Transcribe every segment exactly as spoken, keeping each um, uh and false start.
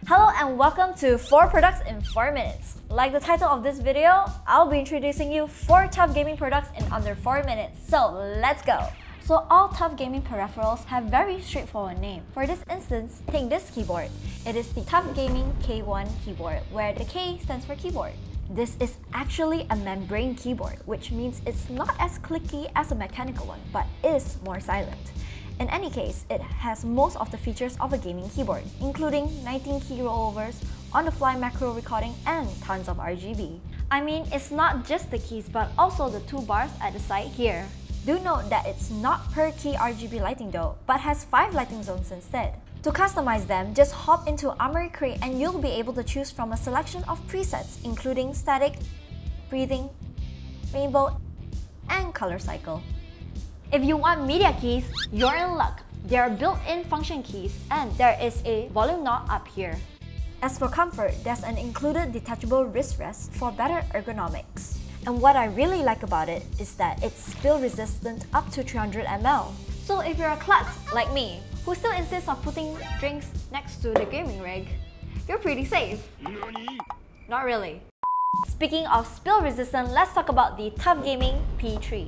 Hello and welcome to four products in four minutes. Like the title of this video, I'll be introducing you four tough gaming products in under four minutes. So let's go! So all tough gaming peripherals have very straightforward name. For this instance, take this keyboard. It is the Tough Gaming K one keyboard, where the K stands for keyboard. This is actually a membrane keyboard, which means it's not as clicky as a mechanical one, but is more silent. In any case, it has most of the features of a gaming keyboard, including nineteen key rollovers, on-the-fly macro recording, and tons of R G B. I mean, it's not just the keys, but also the two bars at the side here. Do note that it's not per key R G B lighting though, but has five lighting zones instead. To customize them, just hop into Armoury Crate and you'll be able to choose from a selection of presets, including static, breathing, rainbow, and color cycle. If you want media keys, you're in luck. They are built-in function keys and there is a volume knob up here. As for comfort, there's an included detachable wrist rest for better ergonomics. And what I really like about it is that it's spill resistant up to three hundred milliliters. So if you're a klutz like me, who still insists on putting drinks next to the gaming rig, you're pretty safe. Not really. Speaking of spill resistant, let's talk about the Tough Gaming P three.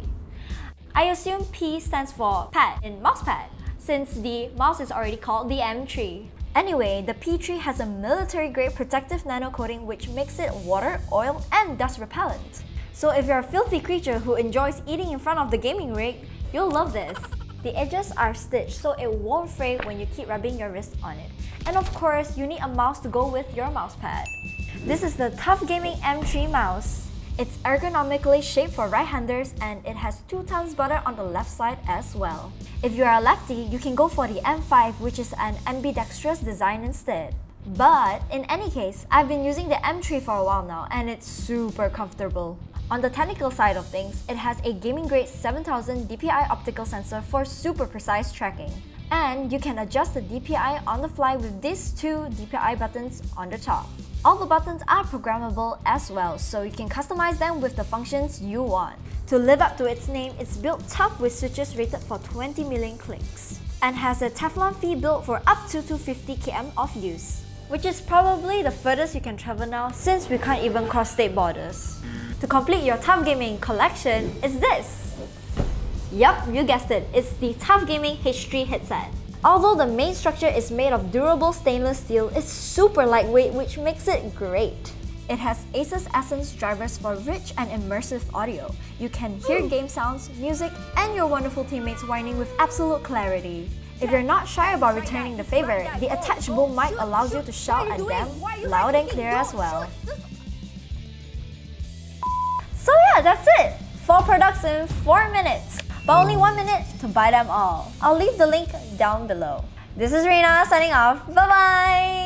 I assume P stands for pad in mousepad, since the mouse is already called the M three. Anyway, the P three has a military-grade protective nano coating which makes it water, oil, and dust repellent. So if you're a filthy creature who enjoys eating in front of the gaming rig, you'll love this. The edges are stitched so it won't fray when you keep rubbing your wrist on it. And of course, you need a mouse to go with your mousepad. This is the Tough Gaming M three mouse. It's ergonomically shaped for right-handers and it has two thumbs button on the left side as well. If you're a lefty, you can go for the M five, which is an ambidextrous design instead. But in any case, I've been using the M three for a while now and it's super comfortable. On the technical side of things, it has a gaming-grade seven thousand D P I optical sensor for super precise tracking. And you can adjust the D P I on the fly with these two D P I buttons on the top. All the buttons are programmable as well, so you can customize them with the functions you want. To live up to its name, it's built tough with switches rated for twenty million clicks and has a Teflon feet built for up to two hundred fifty kilometers of use, which is probably the furthest you can travel now since we can't even cross state borders. To complete your Tough Gaming collection is this! Yup, you guessed it, it's the Tough Gaming H three headset. Although the main structure is made of durable stainless steel, it's super lightweight, which makes it great. It has Asus Essence drivers for rich and immersive audio. You can hear game sounds, music, and your wonderful teammates whining with absolute clarity. If you're not shy about returning the favor, the attached boom mic allows you to shout at them loud and clear as well. So yeah, that's it! four products in four minutes. But only one minute to buy them all. I'll leave the link down below. This is Reina signing off. Bye bye!